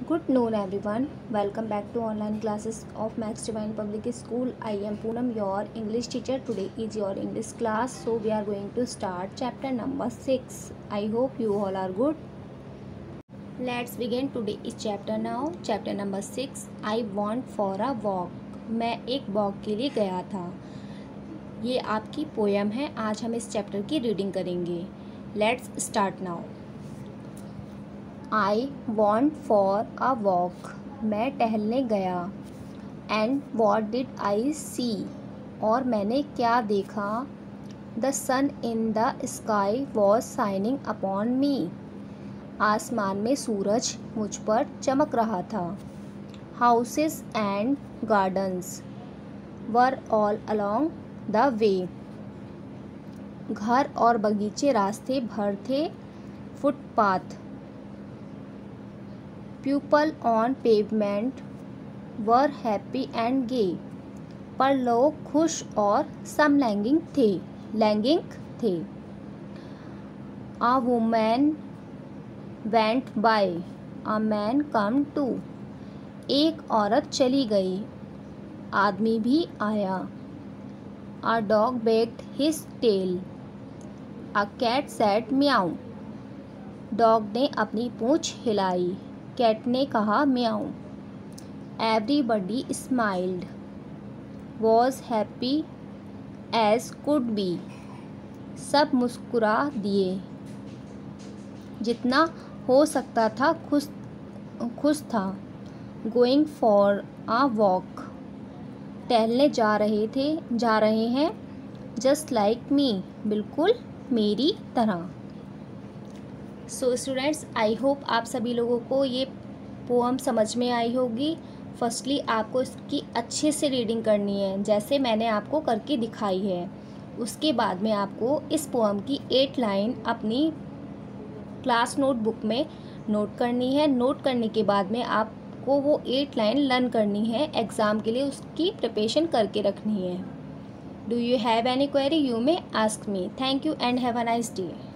Good noon everyone. Welcome back to online classes of Max Divine Public School. I am Poonam, your English teacher. Today is your English class. So we are going to start chapter number 6. I hope you all are good. Let's begin. Today is chapter now. Chapter number 6. I want for a walk. मैं एक walk के लिए गया था. ये आपकी poem है. आज हम इस चैप्टर की रीडिंग करेंगे. Let's start now. I want for a walk. मैं टहलने गया. And what did I see. और मैंने क्या देखा. The sun in the sky was shining upon me. आसमान में सूरज मुझ पर चमक रहा था. Houses and gardens were all along the way. घर और बगीचे रास्ते भर थे. Footpath. People on pavement were happy and gay. पर लोग खुश और सम लैंगिंग थे. अ women went by. A man come too. एक औरत चली गई. आदमी भी आया. A dog wagged his tail. A cat said meow. Dog ने अपनी पूंछ हिलाई. कैट ने कहा म्याऊ. Everybody smiled. Was happy as could be. सब मुस्कुरा दिए. जितना हो सकता था खुश था. Going for a walk. टहलने जा रहे हैं. Just like me. बिल्कुल मेरी तरह. सो स्टूडेंट्स, आई होप आप सभी लोगों को ये पोअम समझ में आई होगी. फर्स्टली आपको इसकी अच्छे से रीडिंग करनी है जैसे मैंने आपको करके दिखाई है. उसके बाद में आपको इस पोअम की 8 लाइन अपनी क्लास नोटबुक में नोट करनी है. नोट करने के बाद में आपको वो 8 लाइन लर्न करनी है. एग्ज़ाम के लिए उसकी प्रिपरेशन करके रखनी है. Do you have any query? You may ask me. Thank you and have a nice day.